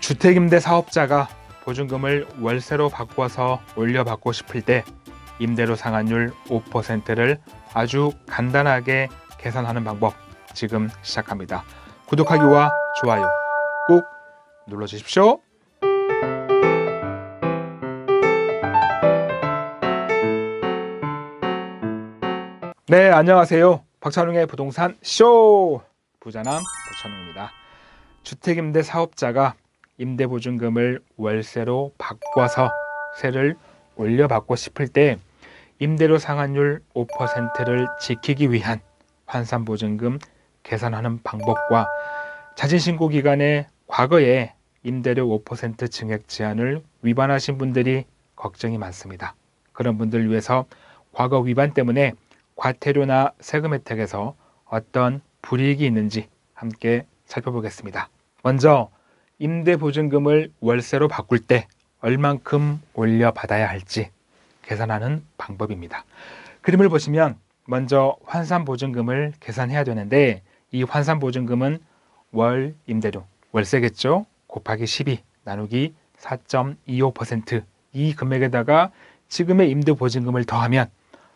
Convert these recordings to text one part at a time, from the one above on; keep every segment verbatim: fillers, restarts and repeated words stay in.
주택임대 사업자가 보증금을 월세로 바꿔서 올려받고 싶을 때 임대료 상한율 오 퍼센트를 아주 간단하게 계산하는 방법 지금 시작합니다. 구독하기와 좋아요 꼭 눌러주십시오. 네, 안녕하세요. 박찬웅의 부동산 쇼! 부자남 박찬웅입니다. 주택임대 사업자가 임대보증금을 월세로 바꿔서 세를 올려받고 싶을 때 임대료 상한율 오 퍼센트를 지키기 위한 환산보증금 계산하는 방법과 자진신고 기간에 과거에 임대료 오 퍼센트 증액 제한을 위반하신 분들이 걱정이 많습니다. 그런 분들을 위해서 과거 위반 때문에 과태료나 세금 혜택에서 어떤 불이익이 있는지 함께 살펴보겠습니다. 먼저 임대보증금을 월세로 바꿀 때 얼만큼 올려받아야 할지 계산하는 방법입니다. 그림을 보시면 먼저 환산보증금을 계산해야 되는데 이 환산보증금은 월 임대료, 월세겠죠? 곱하기 십이 나누기 사 점 이오 퍼센트 이 금액에다가 지금의 임대보증금을 더하면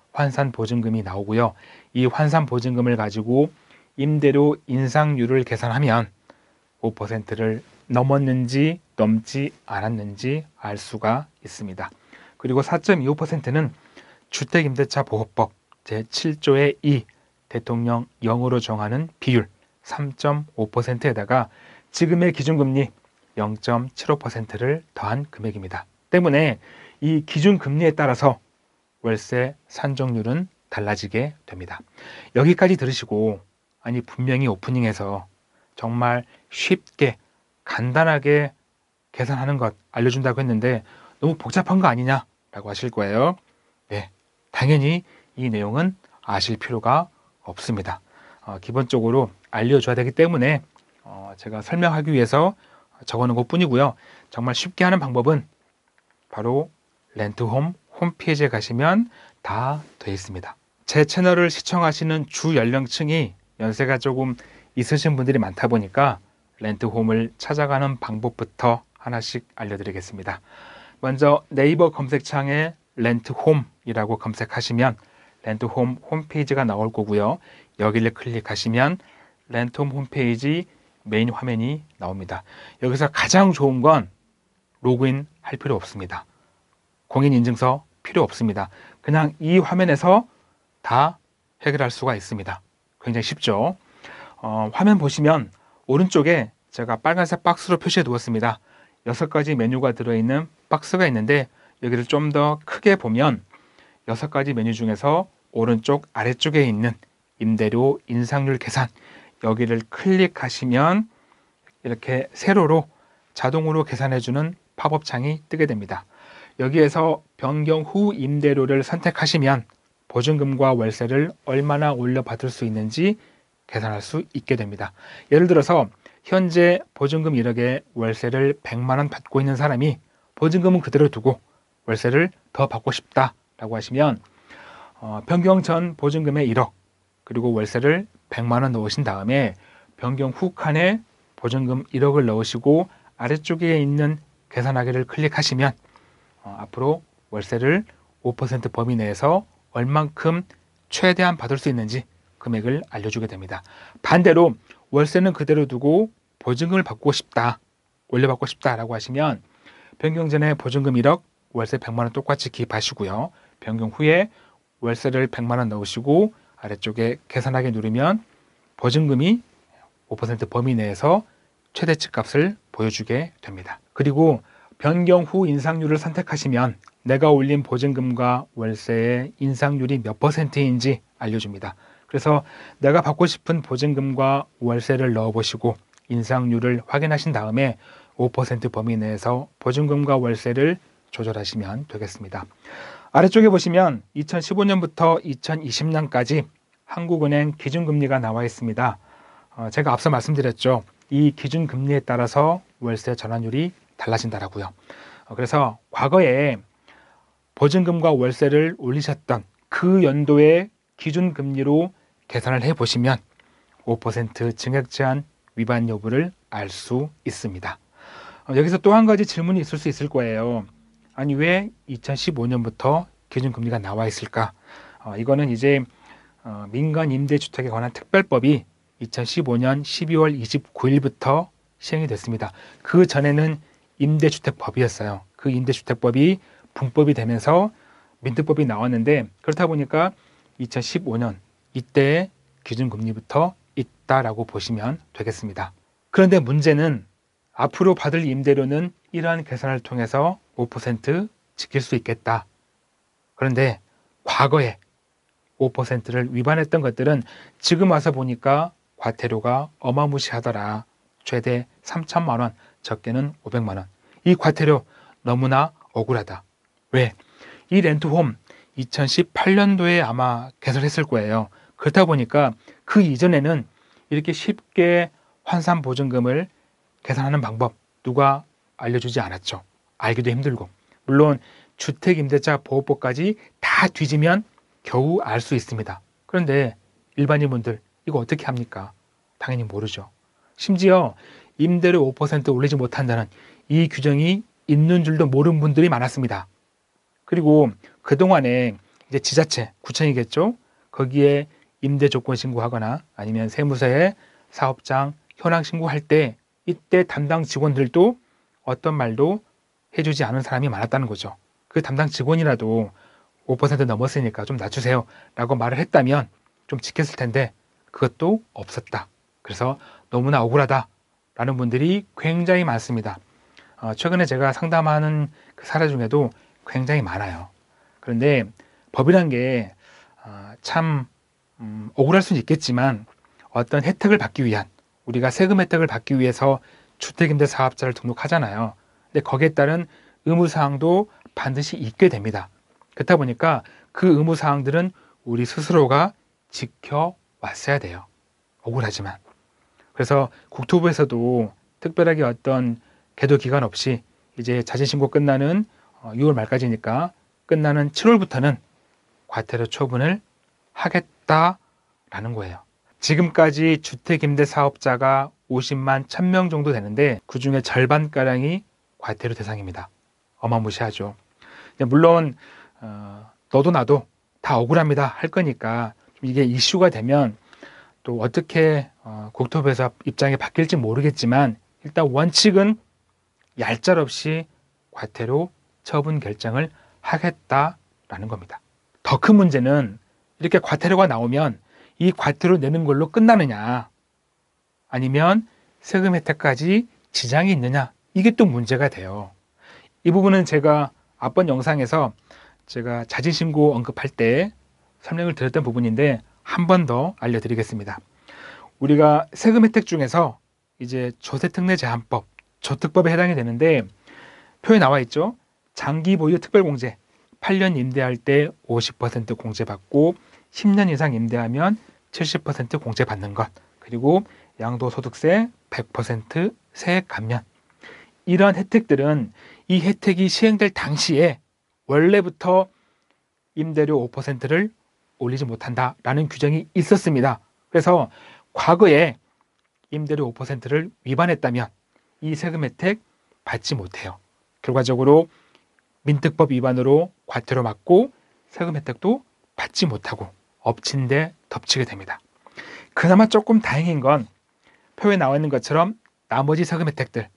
환산보증금이 나오고요. 이 환산보증금을 가지고 임대료 인상률을 계산하면 오 퍼센트를 넘었는지 넘지 않았는지 알 수가 있습니다. 그리고 사 점 이오 퍼센트는 주택임대차 보호법 제칠 조의 이 대통령 영으로 정하는 비율 삼 점 오 퍼센트에다가 지금의 기준금리 영 점 칠오 퍼센트를 더한 금액입니다. 때문에 이 기준금리에 따라서 월세 산정률은 달라지게 됩니다. 여기까지 들으시고 아니 분명히 오프닝에서 정말 쉽게 간단하게 계산하는 것 알려준다고 했는데 너무 복잡한 거 아니냐 라고 하실 거예요. 네, 당연히 이 내용은 아실 필요가 없습니다. 어, 기본적으로 알려줘야 되기 때문에 어, 제가 설명하기 위해서 적어놓은 것 뿐이고요. 정말 쉽게 하는 방법은 바로 렌트홈 홈페이지에 가시면 다 되어 있습니다. 제 채널을 시청하시는 주 연령층이 연세가 조금 있으신 분들이 많다 보니까 렌트홈을 찾아가는 방법부터 하나씩 알려드리겠습니다. 먼저 네이버 검색창에 렌트홈이라고 검색하시면 렌트홈 홈페이지가 나올 거고요. 여기를 클릭하시면 렌트홈 홈페이지 메인 화면이 나옵니다. 여기서 가장 좋은 건 로그인 할 필요 없습니다. 공인인증서 필요 없습니다. 그냥 이 화면에서 다 해결할 수가 있습니다. 굉장히 쉽죠? 어, 화면 보시면 오른쪽에 제가 빨간색 박스로 표시해 두었습니다. 여섯 가지 메뉴가 들어있는 박스가 있는데 여기를 좀 더 크게 보면 여섯 가지 메뉴 중에서 오른쪽 아래쪽에 있는 임대료 인상률 계산 여기를 클릭하시면 이렇게 세로로 자동으로 계산해주는 팝업 창이 뜨게 됩니다. 여기에서 변경 후 임대료를 선택하시면 보증금과 월세를 얼마나 올려받을 수 있는지 계산할 수 있게 됩니다. 예를 들어서 현재 보증금 일억에 월세를 백만 원 받고 있는 사람이 보증금은 그대로 두고 월세를 더 받고 싶다라고 하시면 어, 변경 전 보증금의 일억 그리고 월세를 백만 원 넣으신 다음에 변경 후 칸에 보증금 일억을 넣으시고 아래쪽에 있는 계산하기를 클릭하시면 어, 앞으로 월세를 오 퍼센트 범위 내에서 얼만큼 최대한 받을 수 있는지 금액을 알려주게 됩니다. 반대로 월세는 그대로 두고 보증금을 받고 싶다, 올려받고 싶다라고 하시면 변경 전에 보증금 일억, 월세 백만 원 똑같이 기입하시고요. 변경 후에 월세를 백만 원 넣으시고 아래쪽에 계산하기 누르면 보증금이 오 퍼센트 범위 내에서 최대치 값을 보여주게 됩니다. 그리고 변경 후 인상률을 선택하시면 내가 올린 보증금과 월세의 인상률이 몇 퍼센트인지 알려줍니다. 그래서 내가 받고 싶은 보증금과 월세를 넣어보시고 인상률을 확인하신 다음에 오 퍼센트 범위 내에서 보증금과 월세를 조절하시면 되겠습니다. 아래쪽에 보시면 이천십오 년부터 이천이십 년까지 한국은행 기준금리가 나와 있습니다. 어, 제가 앞서 말씀드렸죠. 이 기준금리에 따라서 월세 전환율이 달라진다라고요. 어, 그래서 과거에 보증금과 월세를 올리셨던 그 연도의 기준금리로 계산을 해보시면 오 퍼센트 증액 제한 위반 여부를 알 수 있습니다. 어, 여기서 또 한 가지 질문이 있을 수 있을 거예요. 아니 왜 이천십오 년부터 기준금리가 나와 있을까? 어, 이거는 이제 어, 민간 임대주택에 관한 특별법이 이천십오 년 십이월 이십구일부터 시행이 됐습니다. 그 전에는 임대주택법이었어요. 그 임대주택법이 분법이 되면서 민특법이 나왔는데, 그렇다 보니까 이천십오 년 이때 기준금리부터 있다라고 보시면 되겠습니다. 그런데 문제는 앞으로 받을 임대료는 이러한 계산을 통해서 오 퍼센트 지킬 수 있겠다. 그런데 과거에 오 퍼센트를 위반했던 것들은 지금 와서 보니까 과태료가 어마무시하더라. 최대 삼천만 원, 적게는 오백만 원. 이 과태료 너무나 억울하다. 왜? 이 렌트홈 이천십팔 년도에 아마 개설했을 거예요. 그렇다 보니까 그 이전에는 이렇게 쉽게 환산보증금을 계산하는 방법 누가 알려주지 않았죠. 알기도 힘들고. 물론 주택임대차 보호법까지 다 뒤지면 겨우 알 수 있습니다. 그런데 일반인분들 이거 어떻게 합니까? 당연히 모르죠. 심지어 임대료 오 퍼센트 올리지 못한다는 이 규정이 있는 줄도 모르는 분들이 많았습니다. 그리고 그동안에 이제 지자체, 구청이겠죠. 거기에 임대 조건 신고하거나 아니면 세무서에 사업장 현황 신고할 때 이때 담당 직원들도 어떤 말도 해주지 않은 사람이 많았다는 거죠. 그 담당 직원이라도 오 퍼센트 넘었으니까 좀 낮추세요 라고 말을 했다면 좀 지켰을 텐데 그것도 없었다. 그래서 너무나 억울하다 라는 분들이 굉장히 많습니다. 어, 최근에 제가 상담하는 그 사례 중에도 굉장히 많아요. 그런데 법이란 게 참 음, 억울할 수는 있겠지만 어떤 혜택을 받기 위한, 우리가 세금 혜택을 받기 위해서 주택임대 사업자를 등록하잖아요. 근데 거기에 따른 의무사항도 반드시 있게 됩니다. 그렇다 보니까 그 의무사항들은 우리 스스로가 지켜왔어야 돼요. 억울하지만. 그래서 국토부에서도 특별하게 어떤 계도 기간 없이 이제 자진신고 끝나는 유월 말까지니까 끝나는 칠월부터는 과태료 처분을 하겠다라는 거예요. 지금까지 주택임대 사업자가 오십만 천 명 정도 되는데 그 중에 절반가량이 과태료 대상입니다. 어마무시하죠. 물론 어, 너도 나도 다 억울합니다 할 거니까 이게 이슈가 되면 또 어떻게 어, 국토부에서 입장이 바뀔지 모르겠지만 일단 원칙은 얄짤없이 과태료 처분 결정을 하겠다라는 겁니다. 더 큰 문제는 이렇게 과태료가 나오면 이 과태료 내는 걸로 끝나느냐 아니면 세금 혜택까지 지장이 있느냐, 이게 또 문제가 돼요. 이 부분은 제가 앞번 영상에서 제가 자진신고 언급할 때 설명을 드렸던 부분인데 한 번 더 알려드리겠습니다. 우리가 세금 혜택 중에서 이제 조세특례 제한법, 조특법에 해당이 되는데 표에 나와 있죠. 장기 보유 특별공제, 팔 년 임대할 때 오십 퍼센트 공제받고 십 년 이상 임대하면 칠십 퍼센트 공제받는 것, 그리고 양도소득세 백 퍼센트 세액 감면. 이러한 혜택들은 이 혜택이 시행될 당시에 원래부터 임대료 오 퍼센트를 올리지 못한다라는 규정이 있었습니다. 그래서 과거에 임대료 오 퍼센트를 위반했다면 이 세금 혜택 받지 못해요. 결과적으로 민특법 위반으로 과태료 맞고 세금 혜택도 받지 못하고 엎친 데 덮치게 됩니다. 그나마 조금 다행인 건 표에 나와 있는 것처럼 나머지 세금 혜택들,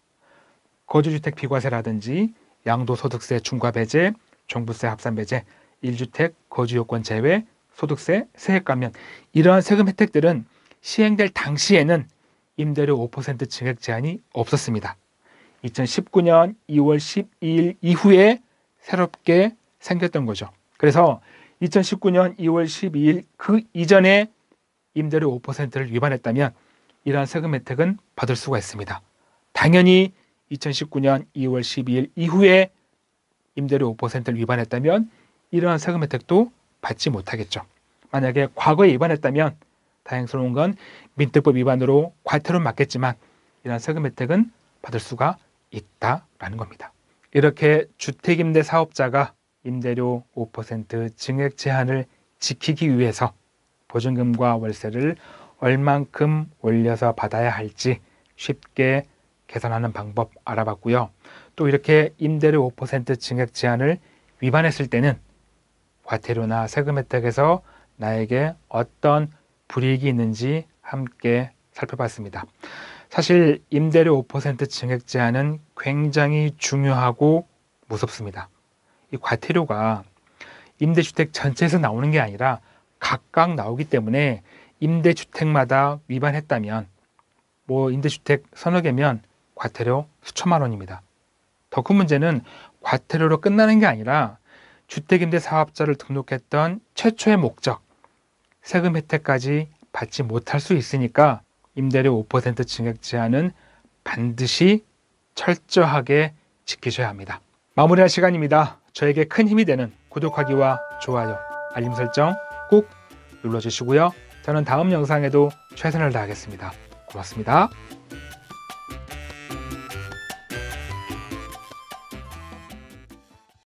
거주주택 비과세라든지 양도소득세 중과배제, 종부세 합산배제, 일 주택 거주요건 제외, 소득세, 세액 감면, 이러한 세금 혜택들은 시행될 당시에는 임대료 오 퍼센트 증액 제한이 없었습니다. 이천십구 년 이월 십이일 이후에 새롭게 생겼던 거죠. 그래서 이천십구 년 이월 십이일 그 이전에 임대료 오 퍼센트를 위반했다면 이러한 세금 혜택은 받을 수가 있습니다. 당연히 이천십구 년 이월 십이일 이후에 임대료 오 퍼센트를 위반했다면 이러한 세금 혜택도 받지 못하겠죠. 만약에 과거에 위반했다면 다행스러운 건 민특법 위반으로 과태료는 맞겠지만 이러한 세금 혜택은 받을 수가 있다라는 겁니다. 이렇게 주택임대 사업자가 임대료 오 퍼센트 증액 제한을 지키기 위해서 보증금과 월세를 얼만큼 올려서 받아야 할지 쉽게 계산하는 방법 알아봤고요. 또 이렇게 임대료 오 퍼센트 증액 제한을 위반했을 때는 과태료나 세금 혜택에서 나에게 어떤 불이익이 있는지 함께 살펴봤습니다. 사실 임대료 오 퍼센트 증액 제한은 굉장히 중요하고 무섭습니다. 이 과태료가 임대주택 전체에서 나오는 게 아니라 각각 나오기 때문에 임대주택마다 위반했다면 뭐 임대주택 서너 개면 과태료 수천만 원입니다. 더 큰 문제는 과태료로 끝나는 게 아니라 주택임대 사업자를 등록했던 최초의 목적, 세금 혜택까지 받지 못할 수 있으니까 임대료 오 퍼센트 증액 제한은 반드시 철저하게 지키셔야 합니다. 마무리할 시간입니다. 저에게 큰 힘이 되는 구독하기와 좋아요, 알림 설정 꼭 눌러주시고요. 저는 다음 영상에도 최선을 다하겠습니다. 고맙습니다.